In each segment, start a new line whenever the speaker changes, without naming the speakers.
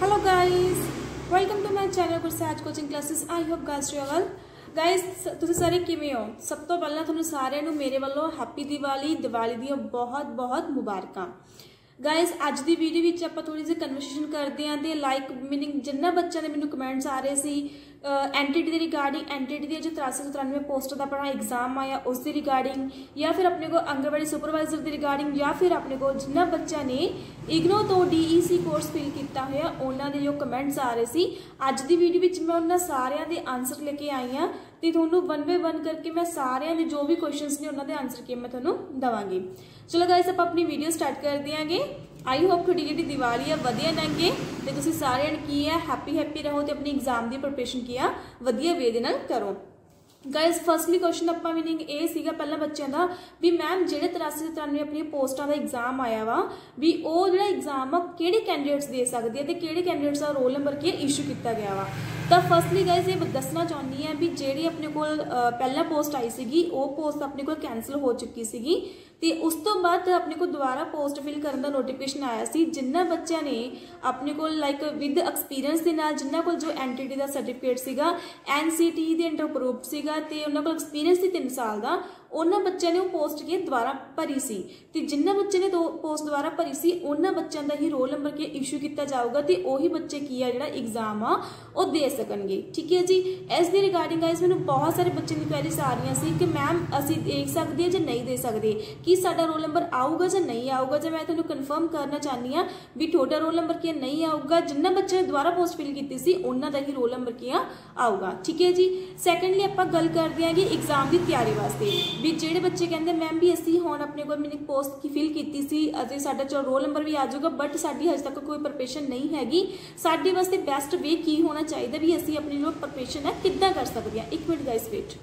Hello guys, welcome to my channel Gursaj coaching classes. I hope guys you are well. Guys तुसीं सारे किवें हो? सब तो पहला तुहानूं सारिआं नूं मेरे वालों हैप्पी दिवाली दी बहुत बहुत मुबारकां। गाइस अज की वीडियो विच आपां थोड़ी जी कन्वर्सेशन करते हैं तो लाइक मीनिंग जिन्ना बच्चों ने मैनूं कमेंट्स आ रहे सी एनटीटी के रिगार्डिंग एनटीटी की जो 8393 पोस्ट का अपना एग्जाम आया उस रिगार्डिंग, या फिर अपने को आंगनवाड़ी सुपरवाइजर की रिगार्डिंग, या फिर अपने को जिन्ना बच्चा ने इग्नो तो DEC कोर्स फिल किया हुआ उन्होंने जो कमेंट्स आ रहे सी अज की वीडियो में मैं उन्होंने सारिਆਂ के आंसर लेके आई हाँ तो थोनों वन बाय वन करके मैं सारिਆਂ के जो भी क्वेश्चंस ने उन्होंने आंसर किए मैं थोनों दवांगी। चलो गाइस आप अपनी वीडियो स्टार्ट कर देंगे। आई होप थोड़ी जी दिवाली है वधिया लंघे तो तुसीं सारिਆਂ ने की है हैप्पी रहो तो अपनी एग्जाम की प्रिपरेशन की वधिया वे दे नाल करो। गाइज फर्स्टली क्वेश्चन अपना मीनिंग ये सीगा पहला बच्चों का भी मैम जो 8393 अपनी पोस्टां का एग्जाम आया वा भी वो जो एग्जाम आ कि कैंडिडेट्स दे सकते हैं तो कि कैंडिडेट्स का रोल नंबर की इशू किया गया वा। तो फर्स्टली गाइज ये दसना चाहती है भी जी अपने को पहला पोस्ट आई सी वो पोस्ट अपने को कैंसल हो चुकी सी तो उस तो बाद अपने को दोबारा पोस्ट फिल करने का नोटिफिकेशन आया सी जिन्ना बच्चों ने अपने को लाइक विद एक्सपीरियंस के नाल जिन्ना को जो एनटीटी का सर्टिफिकेट सीगा NCT के अंडर अप्रूव्ड सीगा ते उन्हां कोल एक्सपीरियंस सी 3 साल का उन्होंने बच्चों ने वो पोस्ट की दोबारा भरी सी ते जिन्ना बच्चे ने पोस्ट दोबारा भरी सी उन्होंने बच्चों का ही रोल नंबर के इशू किया जाऊगा तो वही बच्चे की है जो एग्जाम आ वो दे सकणगे। ठीक है जी। इस दी रिगार्डिंग गाइस मैंने बहुत सारे बच्चों की क्वेरीज आ रही सी कि मैम असीं देख सकते हैं या नहीं दे सकते कि साडा रोल नंबर आऊगा या नहीं आऊगा। जो मैं तुहानूं कन्फर्म करना चाहती हाँ भी तुहाडा रोल नंबर की नहीं आऊगा, जिन्ना बच्चे ने दोबारा पोस्ट फिल की सी उन्हां दा ही रोल नंबर की आऊगा। ठीक है जी। सैकेंडली आपां गल करते हैं कि एग्जाम की तैयारी वास्ते भी जेडे बच्चे कहते मैम भी असी हुण अपने को मैंने पोस्ट की फिल की सी साडा चलो रोल नंबर भी आ जाऊगा बट साडी हजे तक कोई प्रिपरेशन नहीं हैगी, साडे वास्ते बेस्ट वे की होना चाहिए भी असी अपनी जो प्रिपरेशन है किद्दां कर सकते हैं। एक मिनट गाइस वेट।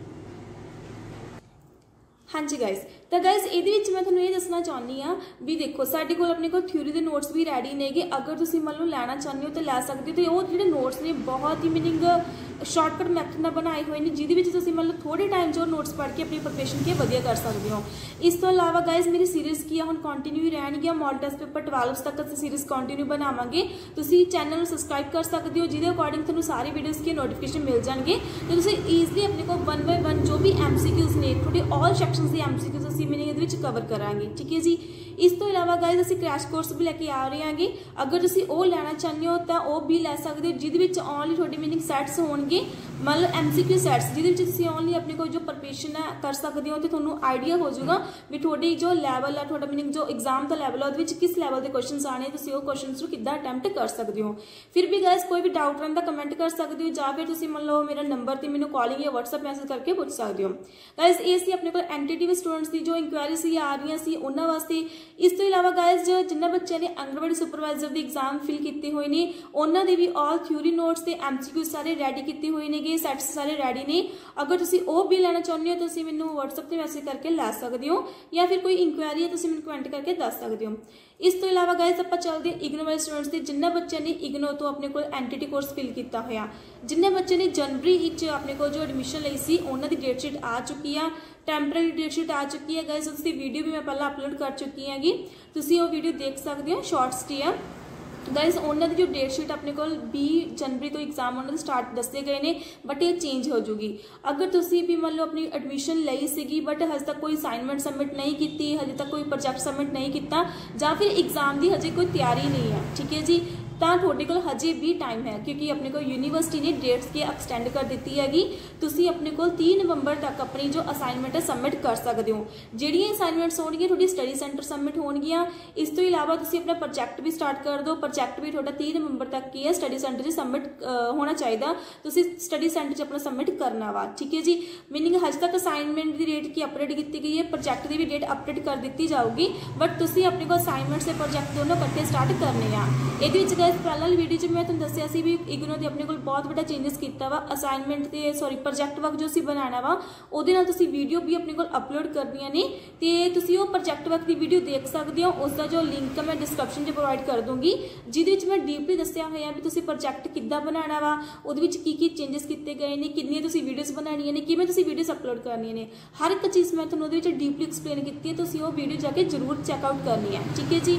हाँ जी गाइस तो गाइस ये मैं थोड़ा ये दसना चाहती हाँ भी देखो साढ़े को अपने को थ्योरी के नोट्स भी रेडी ने गे, अगर तुम मान लो लैना चाहते हो तो लै सकते हो। तो वो जो नोट्स ने बहुत ही मीनिंग शॉर्टकट मैथड में बनाए हुए हैं जिद मान लो थोड़े टाइम जो नोट्स पढ़ के अपनी प्रिपरेशन की वधिया कर सकते हो। इस तो अलावा गाइस मेरी सीरीज़ की हम कंटिन्यू ही रहनगियां, मॉडल टेस्ट पेपर 12 तक असीं सीरीज़ कंटिन्यू बनावांगे। तुसीं चैनल सब्सक्राइब कर सकते हो जिहदे अकॉर्डिंग तुहानूं सारी वीडियोज़ की नोटिफिकेशन मिल जाएंगे तो तुसीं ईजली अपने को वन बाय वन जो भी MCQs ने थोड़े ऑल सैक्शनस के MCQs असीं मीनिंग कवर करांगे। ठीक है जी। इस तो इलावा गाइस असीं क्रैश कोर्स भी लैके आ रहे हैं, अगर तुसीं वो लैना चाहते हो तो वह भी लै सकते हो जिहदे विच ओनली थोड़ी मीनिंग सैट्स होणगे मान लो MCQ सैट्स जिहदे ओनली अपने को जो प्रिपरेशन है कर सकते हो तो तुहानूं आइडिया हो जाएगा भी थोड़ी जो लैवल है थोड़ा मीनिंग जो एग्जाम का लैवल है उहदे किस लैवल के क्वेश्चन आने तुसीं वो क्वेश्चन किद्दां अटैम्प्ट कर सकते हो। फिर भी गाइस कोई भी डाउट रहता कमेंट कर सकते हो या फिर तुसीं मान लो मेरा नंबर तो मैंने कॉलिंग या WhatsApp मैसेज करके पूछ सकते हो। गाइस ये सी अपने को NTT स्टूडेंट्स की जो इंक्वायरी सी आ रही सी उन्होंने वास्ते। इस तो इलावा गाइस जो जिन्ना बच्चों ने आंगनवाड़ी सुपरवाइजर के एग्जाम फिल किए हुए हैं उन्होंने भी ऑल थ्योरी नोट्स से MCQ सारे रेडी किए हुए हैं, सैट्स सारे रेडी ने। अगर तुसीं वो भी लेना चाहते हो तो तुसीं मैनूं WhatsApp पर मैसेज करके लै सकते हो या फिर कोई इंक्वायरी है तुसीं मैनूं कमेंट करके दस सकते हो। इस तो इलावा गाइस आप चलते इग्नो वाले स्टूडेंट्स के जिन्ना बच्चों ने इग्नो तो अपने को NTT कोर्स फिल किया हुआ, जिन्ना बच्चे ने जनवरी अपने को जो एडमिशन ली सी उन्होंने डेट शीट आ चुकी है, टैंपरेरी डेट शीट आ चुकी है। गाइस उसकी वीडियो भी मैं पहले अपलोड कर चुकी हैगी, तुसीं वो वीडियो देख सकते हो शॉर्ट्स टी है। गाइस उन्होंने जो डेट शीट अपने को 20 जनवरी तो एग्जाम उन्होंने स्टार्ट दसे गए हैं बट ये चेंज हो जाएगी। अगर तुसीं भी मान लो अपनी एडमिशन ली सी बट हजे तक कोई असाइनमेंट सबमिट नहीं की, हजे तक कोई प्रोजैक्ट सबमिट नहीं किया या फिर एग्जाम की हजे कोई तैयारी नहीं है, ठीक है जी, तो थोड़े को हजे भी टाइम है क्योंकि अपने को यूनीवर्सिटी ने डेट्स की एक्सटेंड कर दी हैगी। तुसीं अपने को 3 नवंबर तक अपनी जो असाइनमेंट है सबमिट कर सकते हो। जिहड़ियां असाइनमेंट्स होणगियां थोड़ी स्टडी सेंटर सबमिट होणगियां। इस तो इलावा तुसीं अपना प्रोजैक्ट भी स्टार्ट कर दो, प्रोजैक्ट भी थोड़ा 3 नवंबर तक की है स्टडी सेंटर से सबमिट होना चाहिए, तुसीं स्टडी सेंटर अपना सबमिट करना वा। ठीक है जी। मीनिंग हजे तक असाइनमेंट की डेट की अपडेट की गई है, प्रोजैक्ट की भी डेट अपडेट कर दी जाऊगी बट तुसीं अपने को असाइनमेंट से प्रोजैक्ट दोनों इकट्ठे स्टार्ट करने आ। ये पहला वीडियो जो मैं तुहानूं दस्सिया सी भी इग्नो ने अपने को बहुत बड़ा चेंजिस किया वा असाइनमेंट से सॉरी प्रोजैक्ट वर्क जो असीं बनाना वा उहदे नाल तुसीं वीडियो भी अपने को अपलोड करदियां ने ते तुसीं वो प्रोजैक्ट वर्क की वीडियो देख सकते हो। उसका जो लिंक मैं डिस्क्रिप्शन में प्रोवाइड कर दूंगी जिहदे विच मैं डीपली दस्सिया होया भी तुसीं प्रोजैक्ट किद्दां बनाना वा, उहदे विच की चेंजिस किए गए हैं, कितनी तुसीं वीडियोज़ बनानियां ने, किवें तुसीं वीडियोज़ अपलोड करनियां ने, हर एक चीज़ मैं तुहानूं उहदे विच डीपली एक्सप्लेन की है। तुसीं वो वीडियो जाके जरूर चैकआउट करनी है। ठीक है जी।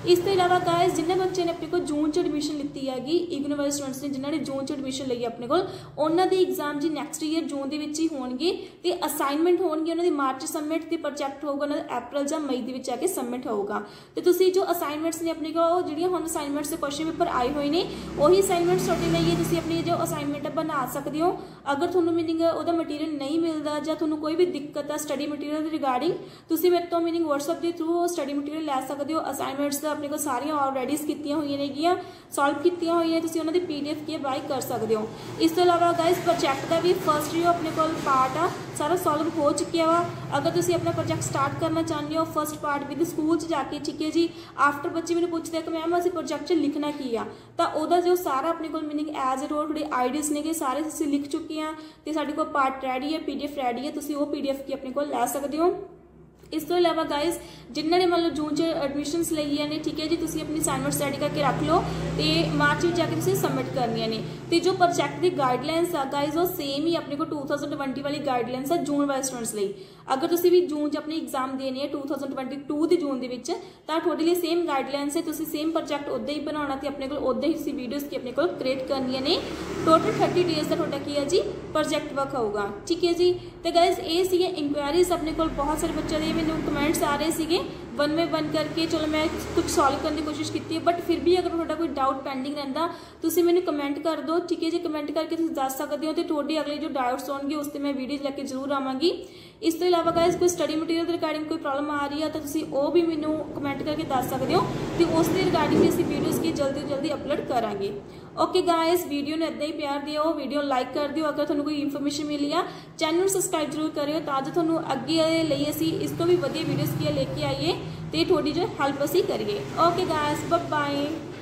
इस तो इलावा गाइस जिन्हें बच्चे ने अपने को जून च एडमिशन लीती हैगी इग्नू वाले स्टूडेंट्स ने जिन्होंने जून च एडमिशन ਲਈ अपने को उन्होंने दी एग्जाम जी नैक्सट ईयर जून के ही होणगे ते असाइनमेंट होणगे उन्होंने मार्च सबमिट ते प्रोजैक्ट होगा उन्होंने अप्रैल या मई के आके सबमिट होगा। तो तुसी जो असाइनमेंट्स ने अपने को जिहड़ियां हुण असाइनमेंट्स के क्वेश्चन पेपर आए हुए ने वही असाइनमेंट्स तुहाडे लई तुसी अपनी जो असाइनमेंट बना सकते हो। अगर तुहानू मीनिंग उहदा मटीरियल नहीं मिलता या तुहानू कोई भी दिक्कत है स्टडी मटीरियल रिगार्डिंग तुसी मेरे तो मीनिंग व्हाट्सएप के थ्रू स्टडी मटीरियल लै सकते हो। असाइनमेंट्स अपने को सारियां ऑलरेडी कीतियां हुई नेगियां सॉल्व कीतियां हुई तुसी उन्हां दी PDF की बाय कर सकते हो। इस तो इलावा गाइस प्रोजैक्ट का भी फर्स्ट जो अपने को पार्ट आ सारा सॉल्व हो चुकिया वा। अगर तुसी अपना प्रोजैक्ट स्टार्ट करना चाहते हो फर्स्ट पार्ट विद स्कूल जाके ठीक है जी आफ्टर बच्चे मैंने पूछते हैं कि मैम असीं प्रोजैक्ट लिखना की आ तो वह जो सारा अपने को मीनिंग एज ए रोल थोड़े आइडियाज ने सारे असीं लिख चुके हैं तो साडे कोल पार्ट रेडी है PDF रेडी है तुसी वो PDF की अपने को लै सकते हो। इस तो इलावा गाइस जिन्होंने मतलब जून च एडमिशनस लईया ने ठीक है जी तुसी अपनी असाइनमेंट्स रेडी करके रख लो तो मार्च में जाके तुसी सबमिट करनियां ने। तो जो प्रोजैक्ट की गाइडलाइंस आ गाइस वो सेम ही अपने को 2020 वाली गाइडलाइंस है जून वाले स्टूडेंट्स लई। अगर तुसी भी जून च अपनी एग्जाम देने है 2022 की जून के तो थोड़े लिए सेम गाइडलाइंस है तुसी सेम प्रोजैक्ट उदा ही बनाना तो अपने को उदा ही वीडियोज़ की अपने को क्रिएट करनियां ने। टोटल 30 डेज का थोड़ा की है जी प्रोजैक्ट वर्क होगा ठीक है जी। तो गाइस ये सी इंक्वायरीज अपने को बहुत सारे बच्चों के मैंने कमेंट्स आ रहे थे 1 बाय 1 करके चलो मैं कुछ सॉल्व करने की कोशिश की बट फिर भी अगर थोड़ा कोई डाउट पेंडिंग रहता तुम मैंने कमेंट कर दो ठीक है जी। कमेंट करके तुम दस सकते हो तो थोड़े अगले जो डाउट्स होंगे उस पर मैं वीडियो लेके जरूर आवांगी। इस तो इलावा गाइस कोई स्टडी मटीरियल रिगार्डिंग कोई प्रॉब्लम आ रही है तो तुम वो भी मैनू कमेंट करके दस सकते हो तो उस रिगार्डिंग भी असीं वीडियोज़ की जल्दी तो जल्दी अपलोड करांगे। ओके गाइस वीडियो ने इदा ही प्यार दिओ वीडियो लाइक कर दिओ। अगर तुहानू कोई इन्फॉर्मेशन मिली आ चैनल सबसक्राइब जरूर करियो ताकि तुहानू अगे लिए असीं इस तो भी वधिया वीडियोज़ की लेके आइए तो थोड़ी जो हेल्प असीं करिए। Okay guys bye bye.